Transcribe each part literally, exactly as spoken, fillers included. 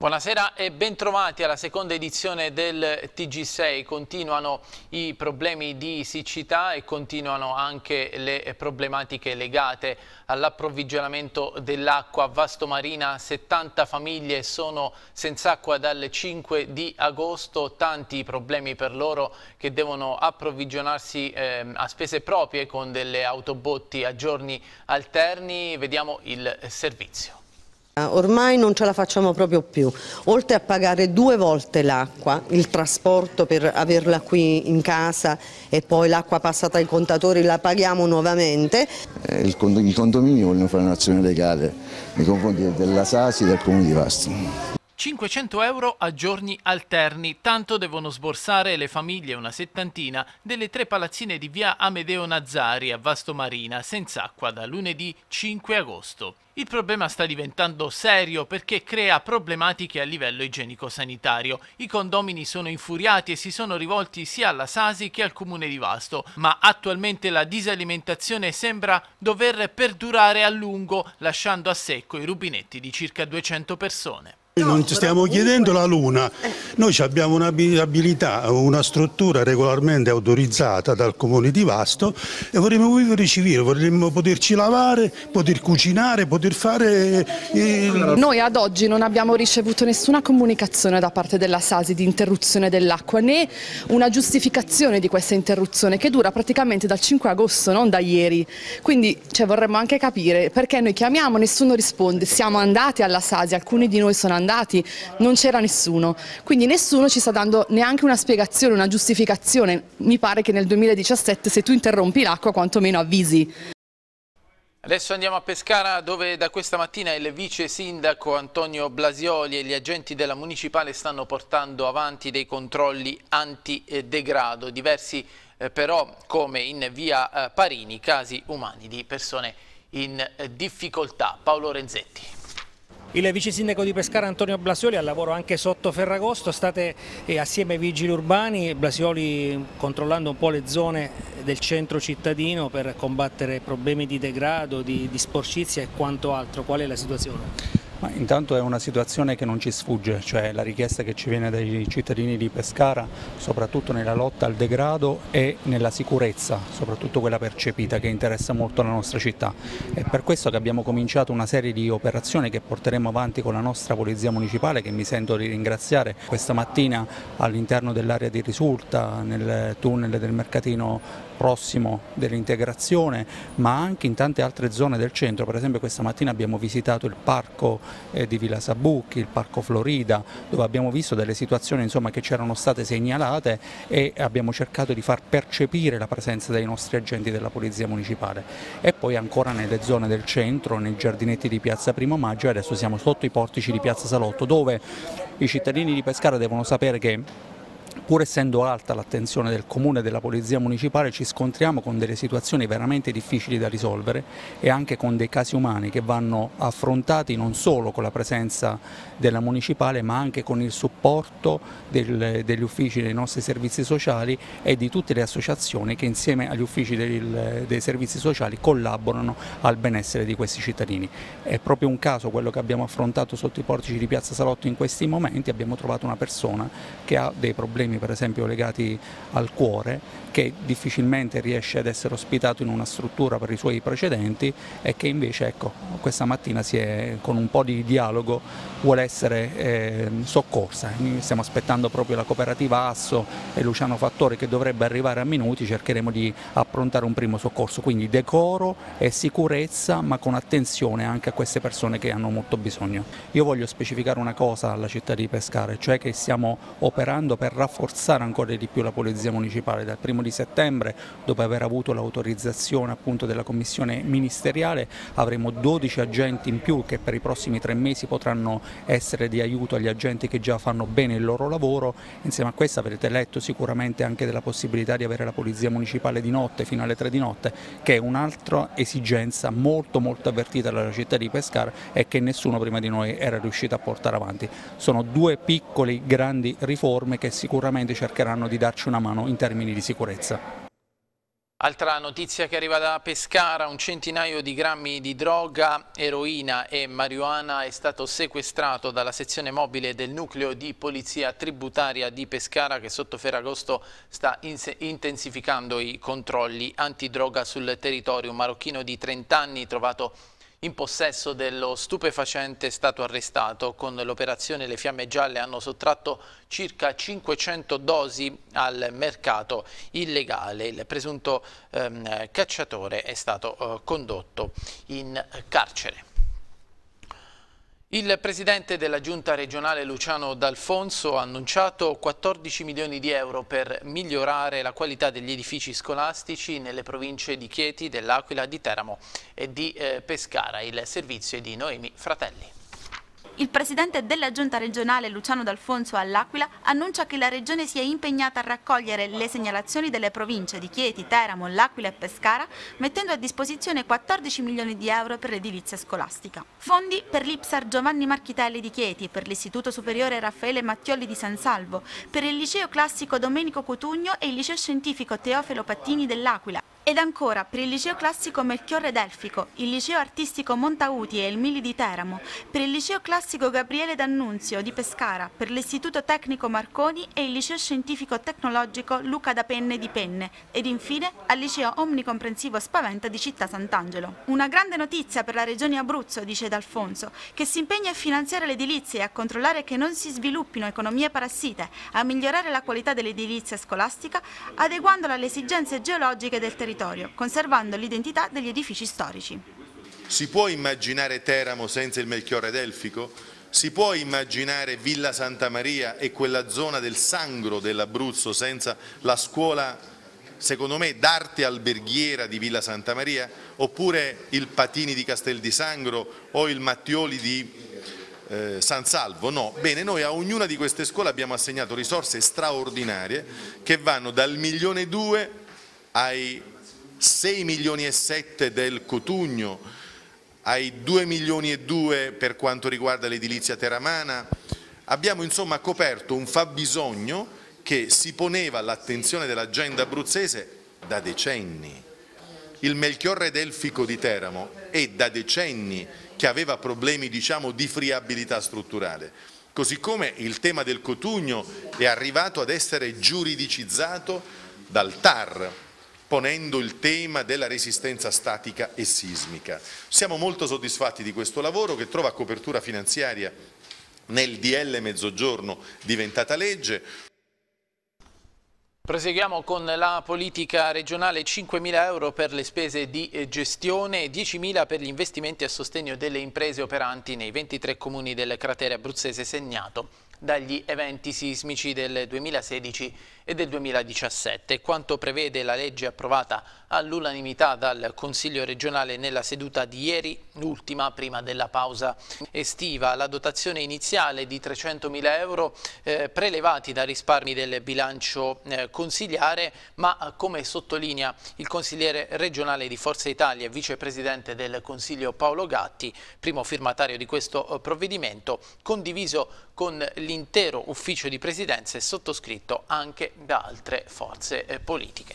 Buonasera e bentrovati alla seconda edizione del T G sei. Continuano i problemi di siccità e continuano anche le problematiche legate all'approvvigionamento dell'acqua. A Vastomarina settanta famiglie sono senza acqua dal cinque di agosto, tanti problemi per loro che devono approvvigionarsi eh, a spese proprie con delle autobotti a giorni alterni. Vediamo il servizio. Ormai non ce la facciamo proprio più, oltre a pagare due volte l'acqua, il trasporto per averla qui in casa e poi l'acqua passata ai contatori la paghiamo nuovamente. Eh, il cond I condomini vogliono fare un'azione legale nei confronti della Sasi e del Comune di Vasto. cinquecento euro a giorni alterni, tanto devono sborsare le famiglie, una settantina, delle tre palazzine di via Amedeo Nazzari a Vastomarina, senza acqua da lunedì cinque agosto. Il problema sta diventando serio perché crea problematiche a livello igienico-sanitario. I condomini sono infuriati e si sono rivolti sia alla Sasi che al Comune di Vasto, ma attualmente la disalimentazione sembra dover perdurare a lungo, lasciando a secco i rubinetti di circa duecento persone. Non ci stiamo chiedendo la luna, noi abbiamo un'abilità, una struttura regolarmente autorizzata dal Comune di Vasto e vorremmo vivere civile, vorremmo poterci lavare, poter cucinare, poter fare... Il... Noi ad oggi non abbiamo ricevuto nessuna comunicazione da parte della Sasi di interruzione dell'acqua, né una giustificazione di questa interruzione che dura praticamente dal cinque agosto, non da ieri. Quindi cioè, vorremmo anche capire perché noi chiamiamo, nessuno risponde, siamo andati alla Sasi, alcuni di noi sono andati andati, non c'era nessuno, quindi nessuno ci sta dando neanche una spiegazione, una giustificazione. Mi pare che nel duemiladiciassette se tu interrompi l'acqua quantomeno avvisi. Adesso andiamo a Pescara, dove da questa mattina il vice sindaco Antonio Blasioli e gli agenti della municipale stanno portando avanti dei controlli antidegrado, diversi eh, però come in via eh, Parini, casi umani di persone in eh, difficoltà. Paolo Renzetti. Il vice sindaco di Pescara Antonio Blasioli al lavoro anche sotto Ferragosto, state eh, assieme ai vigili urbani, Blasioli controllando un po' le zone del centro cittadino per combattere problemi di degrado, di, di sporcizia e quanto altro. Qual è la situazione? Ma intanto è una situazione che non ci sfugge, cioè la richiesta che ci viene dai cittadini di Pescara, soprattutto nella lotta al degrado e nella sicurezza, soprattutto quella percepita, che interessa molto la nostra città. È per questo che abbiamo cominciato una serie di operazioni che porteremo avanti con la nostra Polizia Municipale, che mi sento di ringraziare questa mattina all'interno dell'area di Risulta, nel tunnel del Mercatino prossimo dell'integrazione, ma anche in tante altre zone del centro. Per esempio questa mattina abbiamo visitato il parco eh, di Villa Sabucchi, il parco Florida, dove abbiamo visto delle situazioni insomma, che c'erano state segnalate e abbiamo cercato di far percepire la presenza dei nostri agenti della Polizia Municipale. E poi ancora nelle zone del centro, nei giardinetti di Piazza Primo Maggio, e adesso siamo sotto i portici di Piazza Salotto, dove i cittadini di Pescara devono sapere che pur essendo alta l'attenzione del Comune e della Polizia Municipale, ci scontriamo con delle situazioni veramente difficili da risolvere e anche con dei casi umani che vanno affrontati non solo con la presenza della Municipale, ma anche con il supporto del, degli uffici dei nostri servizi sociali e di tutte le associazioni che insieme agli uffici del, dei servizi sociali collaborano al benessere di questi cittadini. È proprio un caso quello che abbiamo affrontato sotto i portici di Piazza Salotto in questi momenti. Abbiamo trovato una persona che ha dei problemi per esempio legati al cuore, che difficilmente riesce ad essere ospitato in una struttura per i suoi precedenti e che invece ecco, questa mattina si è, con un po' di dialogo vuole essere eh, soccorsa. Noi stiamo aspettando proprio la cooperativa Asso e Luciano Fattori che dovrebbe arrivare a minuti, cercheremo di approntare un primo soccorso, quindi decoro e sicurezza ma con attenzione anche a queste persone che hanno molto bisogno. Io voglio specificare una cosa alla città di Pescara, cioè che stiamo operando per rafforzare ancora di più la Polizia Municipale. Dal primo di settembre, dopo aver avuto l'autorizzazione appunto della commissione ministeriale, avremo dodici agenti in più che per i prossimi tre mesi potranno essere di aiuto agli agenti che già fanno bene il loro lavoro. Insieme a questo avrete letto sicuramente anche della possibilità di avere la Polizia Municipale di notte fino alle tre di notte, che è un'altra esigenza molto molto avvertita dalla città di Pescara e che nessuno prima di noi era riuscito a portare avanti. Sono due piccoli grandi riforme che sicuramente cercheranno di darci una mano in termini di sicurezza. Altra notizia che arriva da Pescara: un centinaio di grammi di droga, eroina e marijuana è stato sequestrato dalla sezione mobile del nucleo di polizia tributaria di Pescara, che sotto Ferragosto sta intensificando i controlli antidroga sul territorio. Un marocchino di trenta anni trovato in possesso dello stupefacente è stato arrestato. Con l'operazione le Fiamme Gialle hanno sottratto circa cinquecento dosi al mercato illegale. Il presunto ehm, cacciatore è stato eh, condotto in carcere. Il presidente della giunta regionale Luciano D'Alfonso ha annunciato quattordici milioni di euro per migliorare la qualità degli edifici scolastici nelle province di Chieti, dell'Aquila, di Teramo e di eh, Pescara. Il servizio è di Noemi Fratelli. Il presidente della giunta regionale Luciano D'Alfonso all'Aquila annuncia che la regione si è impegnata a raccogliere le segnalazioni delle province di Chieti, Teramo, l'Aquila e Pescara, mettendo a disposizione quattordici milioni di euro per l'edilizia scolastica. Fondi per l'I P S A R Giovanni Marchitelli di Chieti, per l'Istituto Superiore Raffaele Mattiolli di San Salvo, per il Liceo Classico Domenico Cutugno e il Liceo Scientifico Teofilo Pattini dell'Aquila. Ed ancora per il Liceo Classico Melchiorre Delfico, il Liceo Artistico Montauti e il Mili di Teramo, per il Liceo Classico Gabriele D'Annunzio di Pescara, per l'Istituto Tecnico Marconi e il Liceo Scientifico Tecnologico Luca da Penne di Penne ed infine al Liceo Omnicomprensivo Spaventa di Città Sant'Angelo. Una grande notizia per la Regione Abruzzo, dice D'Alfonso, che si impegna a finanziare l'edilizia e a controllare che non si sviluppino economie parassite, a migliorare la qualità dell'edilizia scolastica, adeguandola alle esigenze geologiche del territorio, conservando l'identità degli edifici storici. Si può immaginare Teramo senza il Melchiorre Delfico? Si può immaginare Villa Santa Maria e quella zona del Sangro dell'Abruzzo senza la scuola, secondo me, d'arte alberghiera di Villa Santa Maria? Oppure il Patini di Castel di Sangro o il Mattioli di eh, San Salvo? No. Bene, noi a ognuna di queste scuole abbiamo assegnato risorse straordinarie che vanno dal milione e due ai sei milioni e sette del Cutugno, ai due milioni e due per quanto riguarda l'edilizia teramana. Abbiamo insomma coperto un fabbisogno che si poneva all'attenzione dell'agenda abruzzese da decenni. Il Melchiorre Delfico di Teramo è da decenni che aveva problemi, diciamo, di friabilità strutturale, così come il tema del Cutugno è arrivato ad essere giuridicizzato dal T A R, ponendo il tema della resistenza statica e sismica. Siamo molto soddisfatti di questo lavoro che trova copertura finanziaria nel D L Mezzogiorno diventata legge. Proseguiamo con la politica regionale: cinquemila euro per le spese di gestione e diecimila per gli investimenti a sostegno delle imprese operanti nei ventitré comuni del cratere abruzzese segnato dagli eventi sismici del duemilasedici e del duemiladiciassette. Quanto prevede la legge approvata all'unanimità dal Consiglio regionale nella seduta di ieri, l'ultima prima della pausa estiva. La dotazione iniziale di trecentomila euro eh, prelevati da risparmi del bilancio eh, consigliare, ma come sottolinea il consigliere regionale di Forza Italia e vicepresidente del Consiglio Paolo Gatti, primo firmatario di questo provvedimento, condiviso con l'intero ufficio di presidenza e sottoscritto anche da altre forze politiche.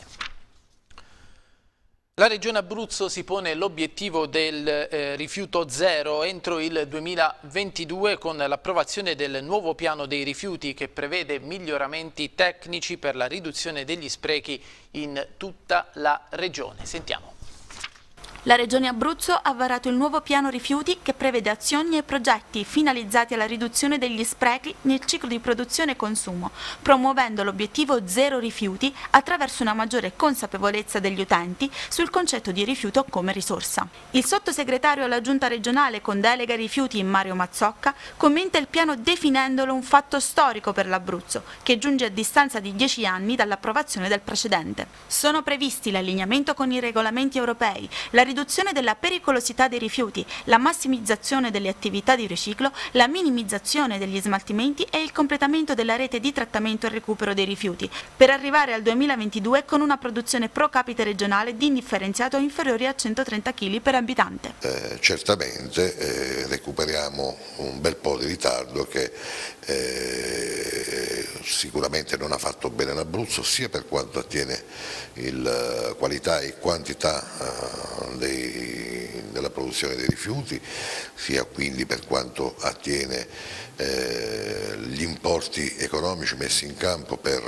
La Regione Abruzzo si pone l'obiettivo del eh, rifiuto zero entro il duemilaventidue con l'approvazione del nuovo piano dei rifiuti che prevede miglioramenti tecnici per la riduzione degli sprechi in tutta la regione. Sentiamo. La Regione Abruzzo ha varato il nuovo piano rifiuti che prevede azioni e progetti finalizzati alla riduzione degli sprechi nel ciclo di produzione e consumo, promuovendo l'obiettivo zero rifiuti attraverso una maggiore consapevolezza degli utenti sul concetto di rifiuto come risorsa. Il sottosegretario alla Giunta regionale con delega ai rifiuti Mario Mazzocca commenta il piano definendolo un fatto storico per l'Abruzzo, che giunge a distanza di dieci anni dall'approvazione del precedente. Sono previsti l'allineamento con i regolamenti europei, la riduzione della pericolosità dei rifiuti, la massimizzazione delle attività di riciclo, la minimizzazione degli smaltimenti e il completamento della rete di trattamento e recupero dei rifiuti, per arrivare al duemilaventidue con una produzione pro capite regionale di indifferenziato inferiore a centotrenta chili per abitante. Eh, certamente eh, recuperiamo un bel po' di ritardo che eh, sicuramente non ha fatto bene l'Abruzzo, sia per quanto attiene il qualità e quantità uh, dei, della produzione dei rifiuti, sia quindi per quanto attiene eh, gli importi economici messi in campo per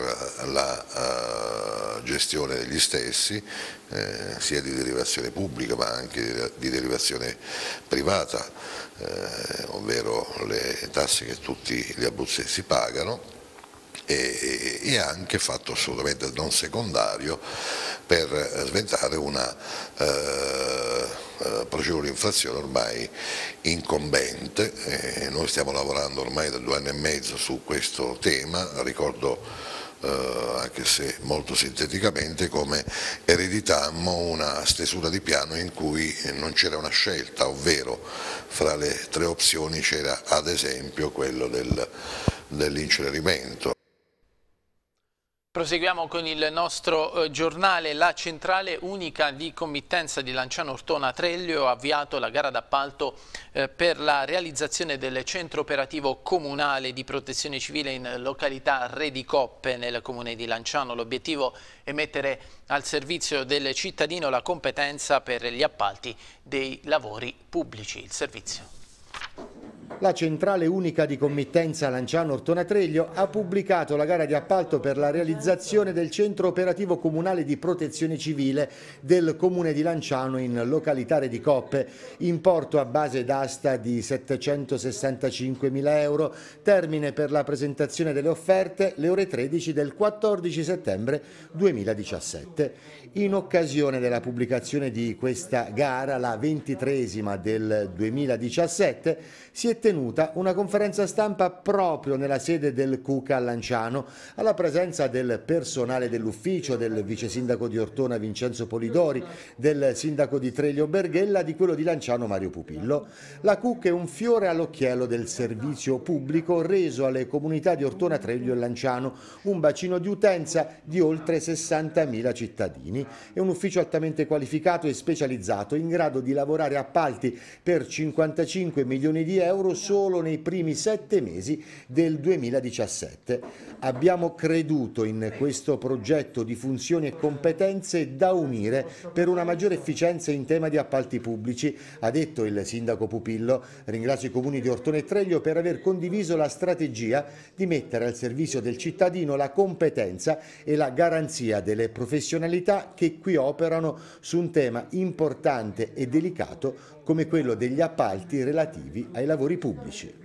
la uh, gestione degli stessi, eh, sia di derivazione pubblica ma anche di derivazione privata, eh, ovvero le tasse che tutti gli abruzzesi pagano. E, e anche fatto assolutamente non secondario per sventare una eh, procedura di infrazione ormai incombente. E noi stiamo lavorando ormai da due anni e mezzo su questo tema. Ricordo Uh, anche se molto sinteticamente, come ereditammo una stesura di piano in cui non c'era una scelta, ovvero fra le tre opzioni c'era ad esempio quello del, dell'incenerimento. Proseguiamo con il nostro eh, giornale. La centrale unica di committenza di Lanciano Ortona Treglio ha avviato la gara d'appalto eh, per la realizzazione del centro operativo comunale di protezione civile in località Redicoppe nel comune di Lanciano. L'obiettivo è mettere al servizio del cittadino la competenza per gli appalti dei lavori pubblici. Il servizio. La centrale unica di committenza Lanciano Ortona Treglio ha pubblicato la gara di appalto per la realizzazione del centro operativo comunale di protezione civile del comune di Lanciano in località Redicoppe, importo a base d'asta di settecentosessantacinquemila euro, termine per la presentazione delle offerte le ore tredici del quattordici settembre duemiladiciassette. In occasione della pubblicazione di questa gara, la ventitreesima del duemiladiciassette, si è tenuta una conferenza stampa proprio nella sede del Cuca a Lanciano, alla presenza del personale dell'ufficio, del vice sindaco di Ortona Vincenzo Polidori, del sindaco di Treglio Berghella, di quello di Lanciano Mario Pupillo. La Cuca è un fiore all'occhiello del servizio pubblico reso alle comunità di Ortona Treglio e Lanciano, un bacino di utenza di oltre sessantamila cittadini. È un ufficio altamente qualificato e specializzato, in grado di lavorare appalti per cinquantacinque milioni di euro solo nei primi sette mesi del duemiladiciassette. Abbiamo creduto in questo progetto di funzioni e competenze da unire per una maggiore efficienza in tema di appalti pubblici, ha detto il sindaco Pupillo. Ringrazio i comuni di Ortona e Treglio per aver condiviso la strategia di mettere al servizio del cittadino la competenza e la garanzia delle professionalità che qui operano su un tema importante e delicato come quello degli appalti relativi ai lavori pubblici.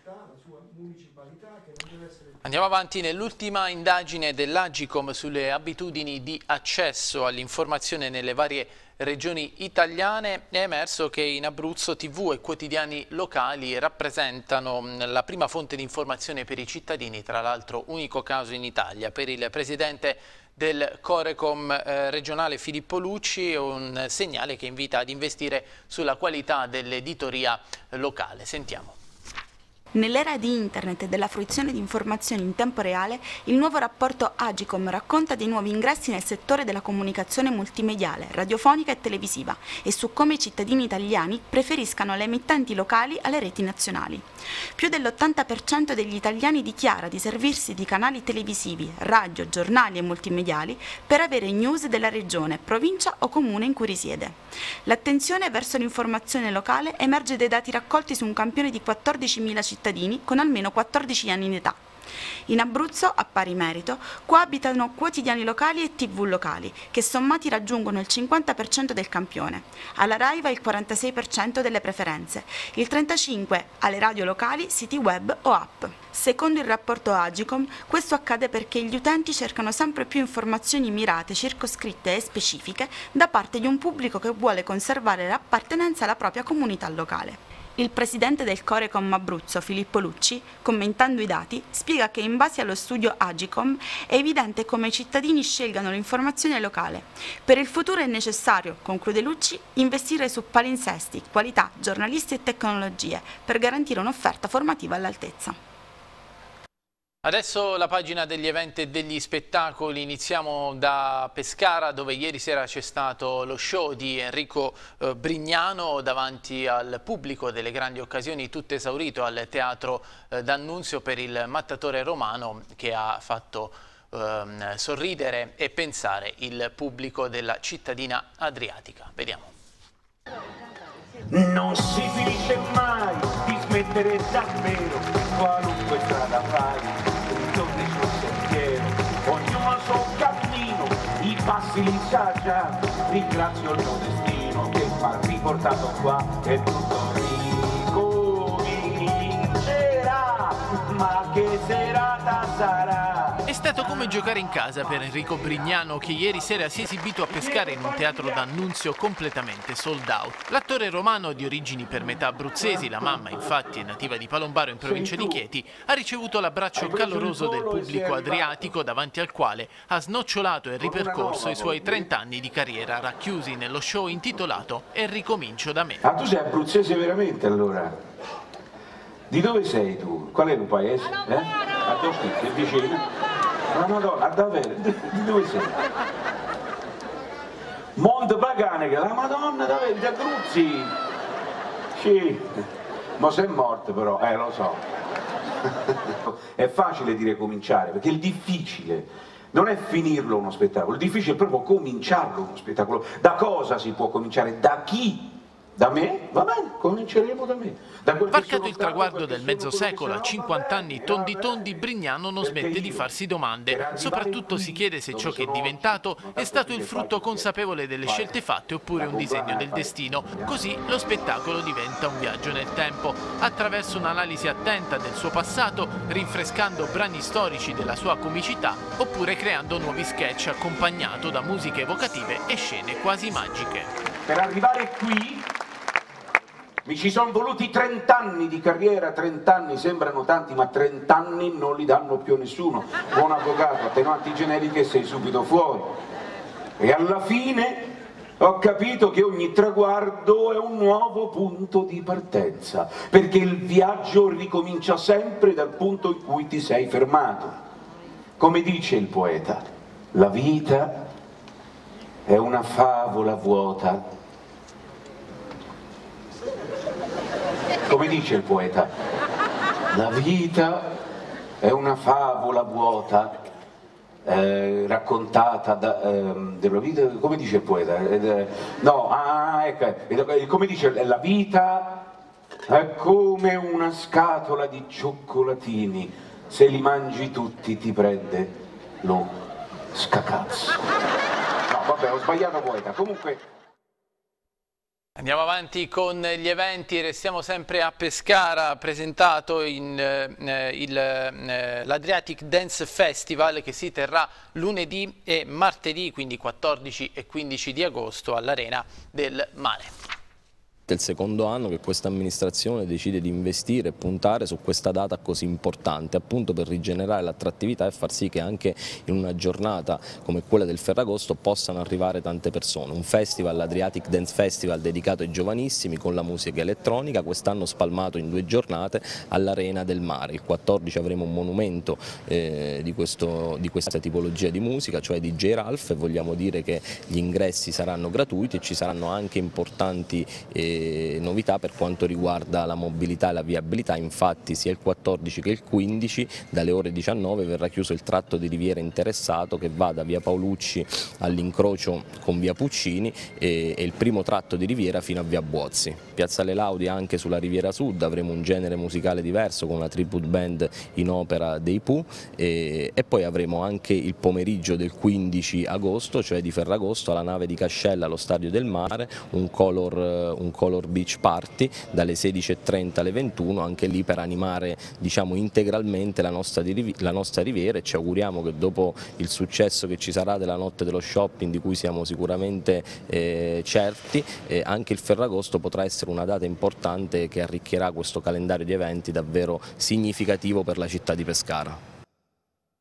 Andiamo avanti. Nell'ultima indagine dell'Agicom sulle abitudini di accesso all'informazione nelle varie regioni italiane è emerso che in Abruzzo tivù e quotidiani locali rappresentano la prima fonte di informazione per i cittadini, tra l'altro unico caso in Italia. Per il presidente del Corecom eh, regionale Filippo Lucci, un segnale che invita ad investire sulla qualità dell'editoria locale. Sentiamo. Nell'era di internet e della fruizione di informazioni in tempo reale, il nuovo rapporto Agicom racconta dei nuovi ingressi nel settore della comunicazione multimediale, radiofonica e televisiva e su come i cittadini italiani preferiscano le emittenti locali alle reti nazionali. Più dell'ottanta per cento degli italiani dichiara di servirsi di canali televisivi, radio, giornali e multimediali per avere news della regione, provincia o comune in cui risiede. L'attenzione verso l'informazione locale emerge dai dati raccolti su un campione di quattordicimila cittadini con almeno quattordici anni in età. In Abruzzo, a pari merito, coabitano quotidiani locali e tivù locali, che sommati raggiungono il cinquanta per cento del campione. Alla Rai va il quarantasei per cento delle preferenze, il trentacinque per cento alle radio locali, siti web o app. Secondo il rapporto Agicom, questo accade perché gli utenti cercano sempre più informazioni mirate, circoscritte e specifiche da parte di un pubblico che vuole conservare l'appartenenza alla propria comunità locale. Il presidente del Corecom Abruzzo, Filippo Lucci, commentando i dati, spiega che in base allo studio Agicom è evidente come i cittadini scelgano l'informazione locale. Per il futuro è necessario, conclude Lucci, investire su palinsesti, qualità, giornalisti e tecnologie per garantire un'offerta formativa all'altezza. Adesso la pagina degli eventi e degli spettacoli. Iniziamo da Pescara, dove ieri sera c'è stato lo show di Enrico eh, Brignano davanti al pubblico delle grandi occasioni, tutto esaurito al Teatro eh, D'Annunzio per il Mattatore Romano, che ha fatto eh, sorridere e pensare il pubblico della cittadina adriatica. Vediamo. Non si finisce mai di smettere davvero, qualunque strada fai, ritorni sul sentiero, ognuno al suo cammino, i passi li sa già, ringrazio il mio destino che mi ha riportato qua e tutto ricomincerà, ma che serata sarà? È stato come giocare in casa per Enrico Brignano, che ieri sera si è esibito a Pescara in un teatro d'Annunzio completamente sold out. L'attore romano di origini per metà abruzzesi, la mamma infatti è nativa di Palombaro in provincia di Chieti, ha ricevuto l'abbraccio caloroso del pubblico adriatico, davanti al quale ha snocciolato e ripercorso i suoi trenta anni di carriera, racchiusi nello show intitolato E ricomincio da me. Ah, tu sei abruzzese veramente allora? Di dove sei tu? Qual è il paese? Eh? A Toschi, che vicino? La Madonna, davvero? Di dove sei? Monte Paganica, la Madonna, davvero? Di Abruzzi? Sì, ma sei morto però, eh lo so. È facile dire cominciare, perché il difficile non è finirlo uno spettacolo, il difficile è proprio cominciarlo uno spettacolo. Da cosa si può cominciare? Da chi? Da me? Va bene, cominceremo da me. Da Varcato il traguardo del mezzo secolo, a cinquanta anni tondi tondi, Brignano non smette di farsi domande. Soprattutto si chiede se ciò che è diventato è stato il frutto consapevole delle scelte fatte oppure un disegno del destino. Così lo spettacolo diventa un viaggio nel tempo, attraverso un'analisi attenta del suo passato, rinfrescando brani storici della sua comicità, oppure creando nuovi sketch accompagnato da musiche evocative e scene quasi magiche. Per arrivare qui mi ci sono voluti trent'anni di carriera, trent'anni sembrano tanti, ma trent'anni non li danno più a nessuno. Buon avvocato, attenuanti generiche e sei subito fuori. E alla fine ho capito che ogni traguardo è un nuovo punto di partenza, perché il viaggio ricomincia sempre dal punto in cui ti sei fermato. Come dice il poeta, la vita è una favola vuota. Come dice il poeta, la vita è una favola vuota, eh, raccontata da, eh, della vita, come dice il poeta? Eh, no, ah, ecco, come dice, la vita è come una scatola di cioccolatini, se li mangi tutti ti prende lo scacazzo. No, vabbè, ho sbagliato poeta, comunque... Andiamo avanti con gli eventi, restiamo sempre a Pescara, presentato eh, l'Adriatic Dance Festival, che si terrà lunedì e martedì, quindi quattordici e quindici di agosto, all'Arena del Mare. È il secondo anno che questa amministrazione decide di investire e puntare su questa data così importante, appunto per rigenerare l'attrattività e far sì che anche in una giornata come quella del Ferragosto possano arrivare tante persone. Un festival, l'Adriatic Dance Festival, dedicato ai giovanissimi con la musica elettronica, quest'anno spalmato in due giornate all'Arena del Mare. Il quattordici avremo un monumento eh, di, questo, di questa tipologia di musica, cioè di D J Ralph, e vogliamo dire che gli ingressi saranno gratuiti e ci saranno anche importanti eh, novità per quanto riguarda la mobilità e la viabilità. Infatti sia il quattordici che il quindici dalle ore diciannove verrà chiuso il tratto di riviera interessato che va da via Paolucci all'incrocio con via Puccini e, e il primo tratto di riviera fino a via Buozzi. Piazzale Laudi anche sulla riviera sud avremo un genere musicale diverso con una tribute band in opera dei Pooh e, e poi avremo anche il pomeriggio del quindici agosto, cioè di Ferragosto, alla nave di Cascella allo Stadio del Mare, un color, un color Beach Party dalle sedici e trenta alle ventuno, anche lì per animare, diciamo, integralmente la nostra, la nostra riviera, e ci auguriamo che dopo il successo che ci sarà della notte dello shopping, di cui siamo sicuramente eh, certi, eh, anche il Ferragosto potrà essere una data importante che arricchirà questo calendario di eventi davvero significativo per la città di Pescara.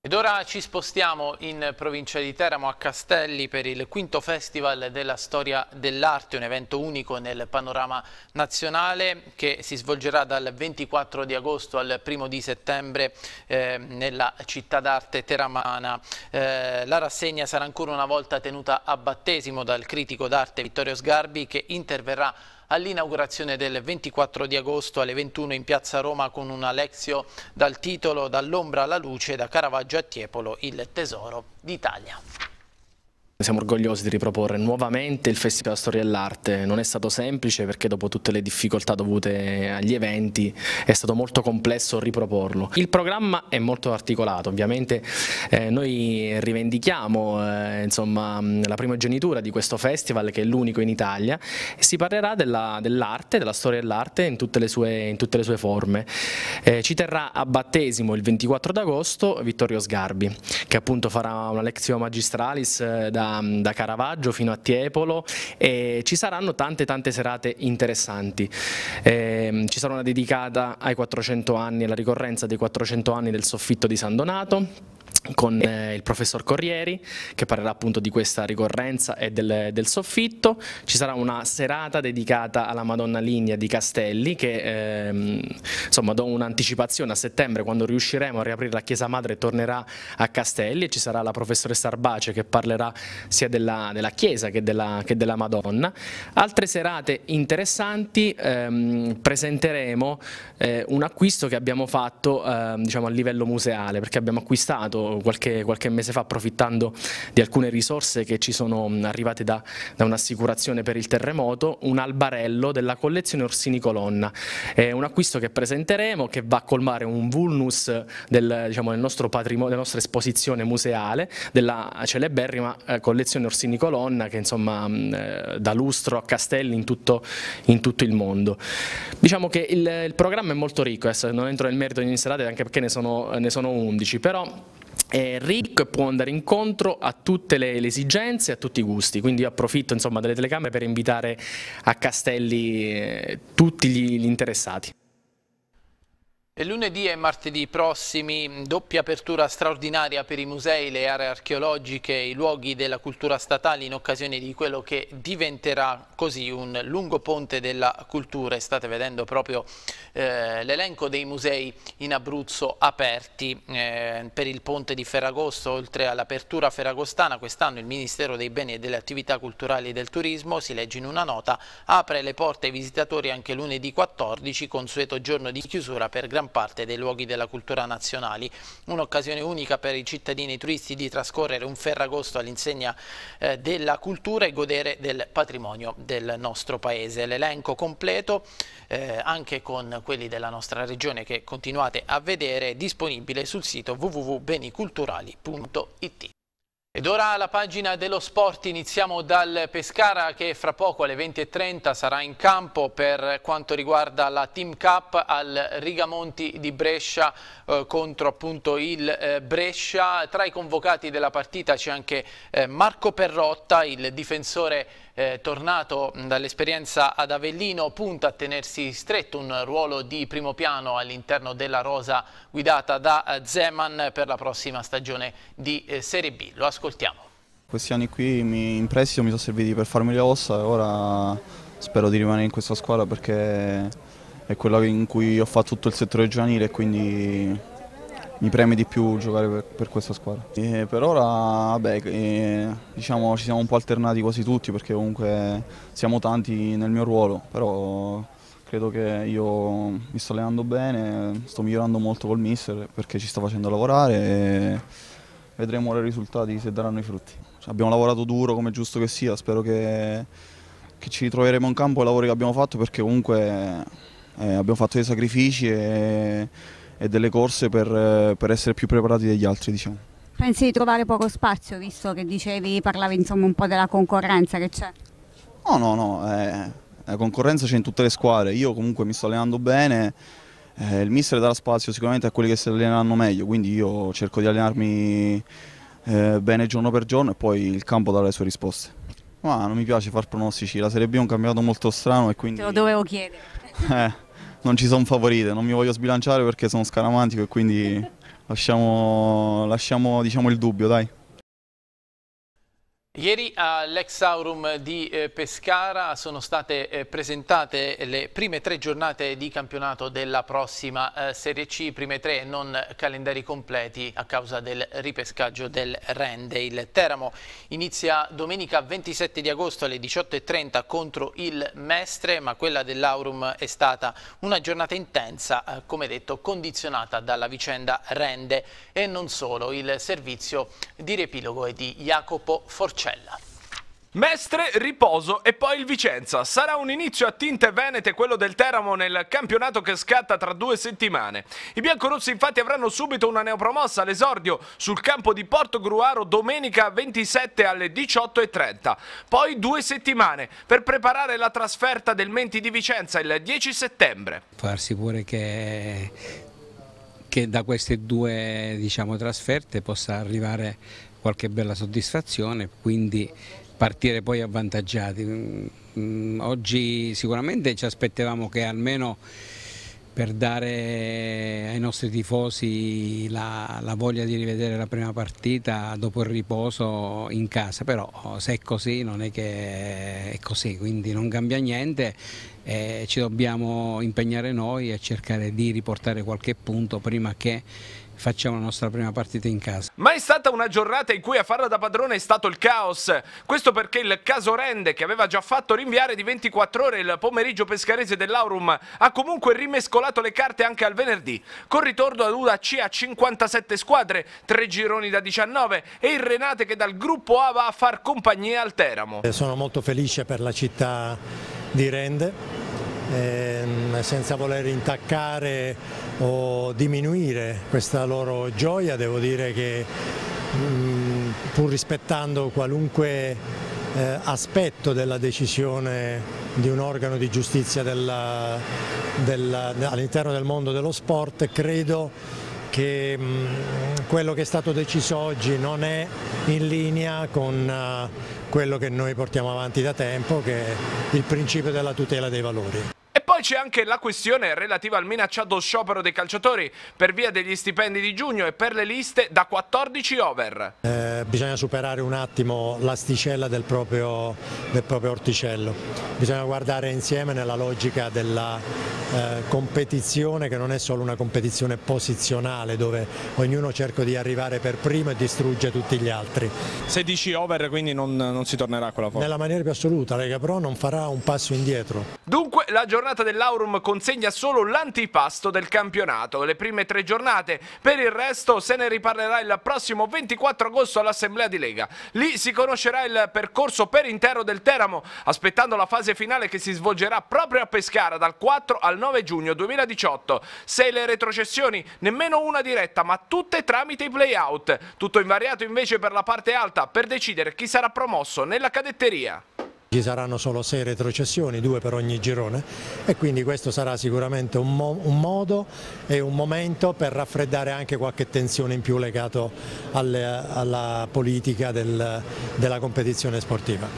Ed ora ci spostiamo in provincia di Teramo a Castelli per il quinto Festival della Storia dell'Arte, un evento unico nel panorama nazionale che si svolgerà dal ventiquattro di agosto al primo di settembre eh, nella città d'arte teramana. Eh, la rassegna sarà ancora una volta tenuta a battesimo dal critico d'arte Vittorio Sgarbi, che interverrà all'inaugurazione del ventiquattro di agosto alle ventuno in piazza Roma con una lezione dal titolo Dall'ombra alla luce, da Caravaggio a Tiepolo, il tesoro d'Italia. Siamo orgogliosi di riproporre nuovamente il Festival della Storia dell'Arte. Non è stato semplice perché dopo tutte le difficoltà dovute agli eventi è stato molto complesso riproporlo. Il programma è molto articolato, ovviamente eh, noi rivendichiamo eh, insomma, la primogenitura di questo festival, che è l'unico in Italia, e si parlerà dell'arte, dell della storia dell'arte in tutte le sue, in tutte le sue forme. Eh, ci terrà a battesimo il ventiquattro d'agosto Vittorio Sgarbi, che appunto farà una lectio magistralis eh, da da Caravaggio fino a Tiepolo, e ci saranno tante tante serate interessanti. Eh, ci sarà una dedicata ai quattrocento anni, alla ricorrenza dei quattrocento anni del soffitto di San Donato, con eh, il professor Corrieri, che parlerà appunto di questa ricorrenza e del, del soffitto. Ci sarà una serata dedicata alla Madonna Lignea di Castelli, che ehm, insomma do un'anticipazione: a settembre, quando riusciremo a riaprire la chiesa madre, tornerà a Castelli, e ci sarà la professoressa Arbace che parlerà sia della, della chiesa che della, che della Madonna. Altre serate interessanti: ehm, presenteremo eh, un acquisto che abbiamo fatto eh, diciamo a livello museale, perché abbiamo acquistato Qualche, qualche mese fa, approfittando di alcune risorse che ci sono arrivate da, da un'assicurazione per il terremoto, un albarello della collezione Orsini Colonna. È un acquisto che presenteremo, che va a colmare un vulnus del, diciamo, del nostro patrimonio, della nostra esposizione museale, della celeberrima eh, collezione Orsini Colonna, che insomma eh, da lustro a Castelli in tutto, in tutto il mondo. Diciamo che il, il programma è molto ricco, adesso non entro nel merito di ogni serata, anche perché ne sono, ne sono undici, però è ricco e può andare incontro a tutte le, le esigenze e a tutti i gusti. Quindi io approfitto insomma delle telecamere per invitare a Castelli eh, tutti gli, gli interessati. E lunedì e martedì prossimi doppia apertura straordinaria per i musei, le aree archeologiche e i luoghi della cultura statale in occasione di quello che diventerà così un lungo ponte della cultura. E state vedendo proprio eh, l'elenco dei musei in Abruzzo aperti eh, per il ponte di Ferragosto. Oltre all'apertura ferragostana, quest'anno il Ministero dei Beni e delle Attività Culturali e del Turismo, si legge in una nota, apre le porte ai visitatori anche lunedì quattordici, consueto giorno di chiusura per gran parte dei luoghi della cultura nazionali. Un'occasione unica per i cittadini e i turisti di trascorrere un Ferragosto all'insegna eh, della cultura e godere del patrimonio del nostro paese. L'elenco completo eh, anche con quelli della nostra regione, che continuate a vedere, è disponibile sul sito w w w punto beniculturali punto i t. Ed ora la pagina dello sport. Iniziamo dal Pescara, che fra poco alle venti e trenta sarà in campo per quanto riguarda la Team Cup al Rigamonti di Brescia eh, contro appunto il eh, Brescia. Tra i convocati della partita c'è anche eh, Marco Perrotta, il difensore eh, tornato dall'esperienza ad Avellino, punta a tenersi stretto un ruolo di primo piano all'interno della rosa guidata da eh, Zeman per la prossima stagione di eh, Serie B. Lo ascoltiamo. Questi anni qui mi, in prestito mi sono serviti per farmi le ossa, e ora spero di rimanere in questa squadra perché è quella in cui ho fatto tutto il settore giovanile, e quindi mi preme di più giocare per, per questa squadra. E per ora vabbè, eh, diciamo, ci siamo un po' alternati quasi tutti, perché comunque siamo tanti nel mio ruolo, però credo che io mi sto allenando bene, sto migliorando molto col mister perché ci sta facendo lavorare, e vedremo i risultati se daranno i frutti. Abbiamo lavorato duro come è giusto che sia, spero che, che ci ritroveremo in campo ai lavori che abbiamo fatto, perché comunque eh, abbiamo fatto dei sacrifici e, e delle corse per, per essere più preparati degli altri, diciamo. Pensi di trovare poco spazio, visto che dicevi, parlavi insomma un po' della concorrenza che c'è? No, no, no, eh, la concorrenza c'è in tutte le squadre, io comunque mi sto allenando bene, eh, il mister darà spazio sicuramente a quelli che si alleneranno meglio, quindi io cerco di allenarmi eh, bene giorno per giorno, e poi il campo darà le sue risposte. Ma non mi piace far pronostici, la Serie B è un campionato molto strano e quindi... Te lo dovevo chiedere. Eh, non ci sono favorite, non mi voglio sbilanciare perché sono scaramantico, e quindi lasciamo, lasciamo diciamo, il dubbio, dai. Ieri all'Ex Aurum di eh, Pescara sono state eh, presentate le prime tre giornate di campionato della prossima eh, Serie C, prime tre e non calendari completi a causa del ripescaggio del Rende. Il Teramo inizia domenica ventisette di agosto alle diciotto e trenta contro il Mestre, ma quella dell'Aurum è stata una giornata intensa, eh, come detto, condizionata dalla vicenda Rende e non solo. Il servizio di riepilogo è di Jacopo Forcella. Mestre, riposo e poi il Vicenza. Sarà un inizio a tinte venete quello del Teramo nel campionato che scatta tra due settimane. I biancorossi infatti avranno subito una neopromossa all'esordio sul campo di Portogruaro domenica ventisette alle diciotto e trenta. Poi due settimane per preparare la trasferta del Menti di Vicenza il dieci settembre. Può darsi pure che, che da queste due diciamo, trasferte possa arrivare qualche bella soddisfazione, quindi partire poi avvantaggiati. Oggi sicuramente ci aspettavamo che almeno per dare ai nostri tifosi la, la voglia di rivedere la prima partita dopo il riposo in casa, però se è così non è che è così, quindi non cambia niente e ci dobbiamo impegnare noi a cercare di riportare qualche punto prima che facciamo la nostra prima partita in casa. Ma è stata una giornata in cui a farla da padrone è stato il caos. Questo perché il caso Rende, che aveva già fatto rinviare di ventiquattro ore il pomeriggio pescarese dell'Aurum, ha comunque rimescolato le carte anche al venerdì, con ritorno ad una C a cinquantasette squadre, tre gironi da diciannove e il Renate che dal gruppo A va a far compagnia al Teramo. Sono molto felice per la città di Rende. Eh, senza voler intaccare o diminuire questa loro gioia, devo dire che mh, pur rispettando qualunque eh, aspetto della decisione di un organo di giustizia all'interno del mondo dello sport, credo che mh, quello che è stato deciso oggi non è in linea con uh, quello che noi portiamo avanti da tempo, che è il principio della tutela dei valori. E poi c'è anche la questione relativa al minacciato sciopero dei calciatori per via degli stipendi di giugno e per le liste da quattordici over. Eh, bisogna superare un attimo l'asticella del proprio, del proprio orticello, bisogna guardare insieme nella logica della eh, competizione, che non è solo una competizione posizionale dove ognuno cerca di arrivare per primo e distrugge tutti gli altri. Se dici over quindi non, non si tornerà a quella forma? Nella maniera più assoluta, Lega Pro non farà un passo indietro. Dunque la giornata dell'Aurum consegna solo l'antipasto del campionato, le prime tre giornate, per il resto se ne riparlerà il prossimo ventiquattro agosto all'Assemblea di Lega. Lì si conoscerà il percorso per intero del Teramo, aspettando la fase finale che si svolgerà proprio a Pescara dal quattro al nove giugno duemiladiciotto. Sei le retrocessioni, nemmeno una diretta, ma tutte tramite i play-out. Tutto invariato invece per la parte alta, per decidere chi sarà promosso nella cadetteria. Ci saranno solo sei retrocessioni, due per ogni girone, e quindi questo sarà sicuramente un, mo un modo e un momento per raffreddare anche qualche tensione in più legato alle, alla politica del, della competizione sportiva.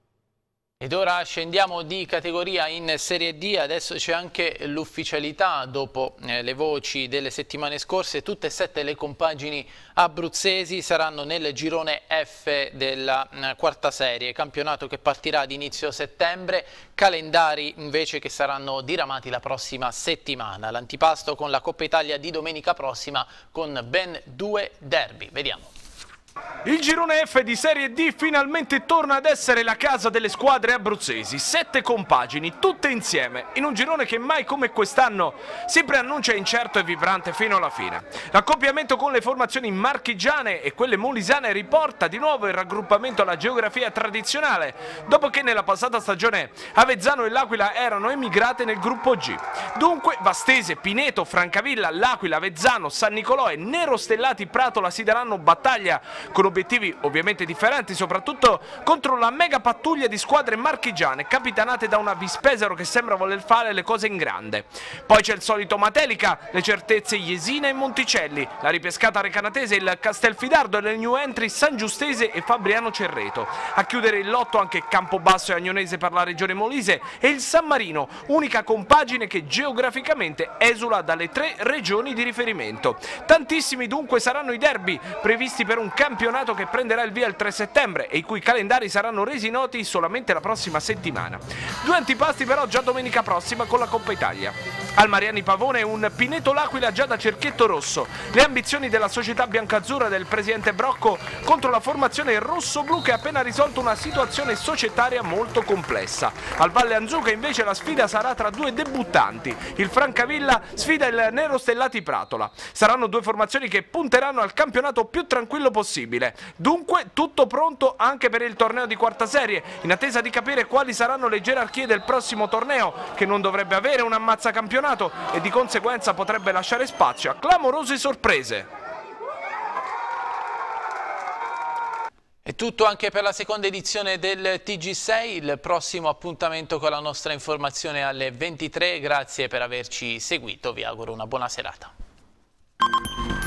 Ed ora scendiamo di categoria in Serie D, adesso c'è anche l'ufficialità dopo eh, le voci delle settimane scorse. Tutte e sette le compagini abruzzesi saranno nel girone F della eh, quarta serie, campionato che partirà ad inizio settembre, calendari invece che saranno diramati la prossima settimana. L'antipasto con la Coppa Italia di domenica prossima con ben due derby. Vediamo. Il girone F di Serie D finalmente torna ad essere la casa delle squadre abruzzesi, sette compagini, tutte insieme, in un girone che mai come quest'anno si preannuncia incerto e vibrante fino alla fine. L'accoppiamento con le formazioni marchigiane e quelle molisane riporta di nuovo il raggruppamento alla geografia tradizionale, dopo che nella passata stagione Avezzano e L'Aquila erano emigrate nel gruppo G. Dunque Vastese, Pineto, Francavilla, L'Aquila, Avezzano, San Nicolò e Nero Stellati Pratola si daranno battaglia con obiettivi ovviamente differenti, soprattutto contro la mega pattuglia di squadre marchigiane capitanate da una Vispesaro che sembra voler fare le cose in grande. Poi c'è il solito Matelica, le certezze Jesina e Monticelli, la ripescata recanatese, il Castelfidardo e le new entry San Giustese e Fabriano Cerreto. A chiudere il lotto anche Campobasso e Agnonese per la regione Molise e il San Marino, unica compagine che geograficamente esula dalle tre regioni di riferimento. Tantissimi dunque saranno i derby previsti per un campionato che prenderà il via il tre settembre e i cui calendari saranno resi noti solamente la prossima settimana. Due antipasti però già domenica prossima con la Coppa Italia. Al Mariani Pavone un Pineto L'Aquila già da cerchietto rosso. Le ambizioni della società biancazzurra del presidente Brocco contro la formazione rosso-blu che ha appena risolto una situazione societaria molto complessa. Al Valle Anzuca invece la sfida sarà tra due debuttanti. Il Francavilla sfida il Nero Stellati Pratola. Saranno due formazioni che punteranno al campionato più tranquillo possibile. Dunque tutto pronto anche per il torneo di quarta serie, in attesa di capire quali saranno le gerarchie del prossimo torneo, che non dovrebbe avere un ammazzacampionato e di conseguenza potrebbe lasciare spazio a clamorose sorprese. È tutto anche per la seconda edizione del T G sei, il prossimo appuntamento con la nostra informazione alle ventitré. Grazie per averci seguito, vi auguro una buona serata.